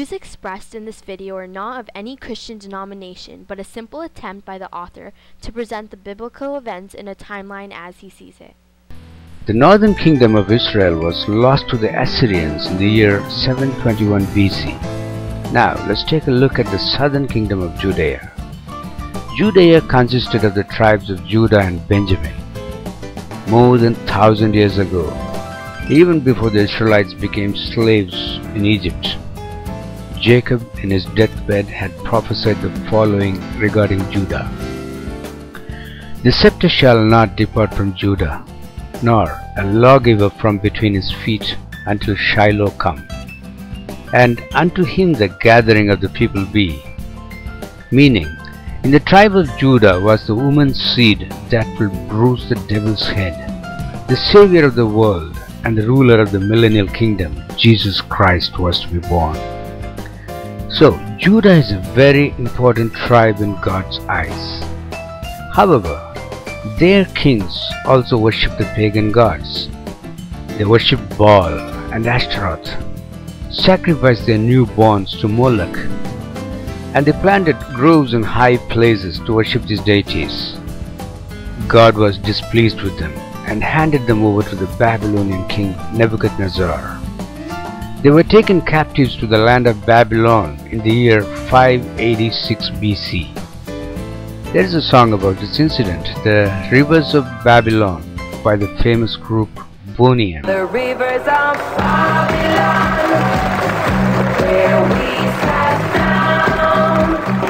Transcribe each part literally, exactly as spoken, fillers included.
views expressed in this video are not of any Christian denomination, but a simple attempt by the author to present the biblical events in a timeline as he sees it. The northern kingdom of Israel was lost to the Assyrians in the year seven twenty-one B C. Now let's take a look at the southern kingdom of Judea. Judea consisted of the tribes of Judah and Benjamin. More than a thousand years ago, even before the Israelites became slaves in Egypt, Jacob in his deathbed had prophesied the following regarding Judah. The scepter shall not depart from Judah, nor a lawgiver from between his feet until Shiloh come, and unto him the gathering of the people be. Meaning, in the tribe of Judah was the woman's seed that will bruise the devil's head, the Savior of the world and the ruler of the millennial kingdom, Jesus Christ, was to be born. So, Judah is a very important tribe in God's eyes. However, their kings also worship the pagan gods. They worship Baal and Ashtaroth, sacrificed their newborns to Moloch, and they planted groves in high places to worship these deities. God was displeased with them and handed them over to the Babylonian king Nebuchadnezzar. They were taken captives to the land of Babylon in the year five eighty-six B C. There is a song about this incident, The Rivers of Babylon, by the famous group boney-m. The rivers of Babylon, where we sat down,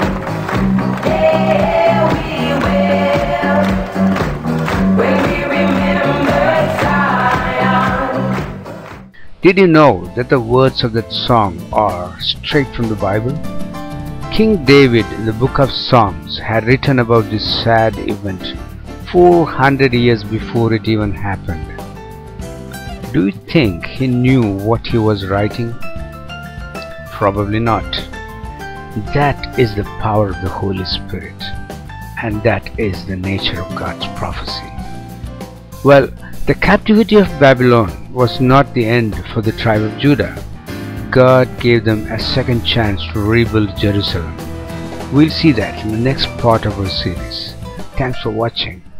there we will, when we remember Zion. Did you know that the words of that song are straight from the Bible? King David in the book of Psalms had written about this sad event four hundred years before it even happened. Do you think he knew what he was writing? Probably not. That is the power of the Holy Spirit, and that is the nature of God's prophecy. Well, the captivity of Babylon was not the end for the tribe of Judah. God gave them a second chance to rebuild Jerusalem. We'll see that in the next part of our series. Thanks for watching.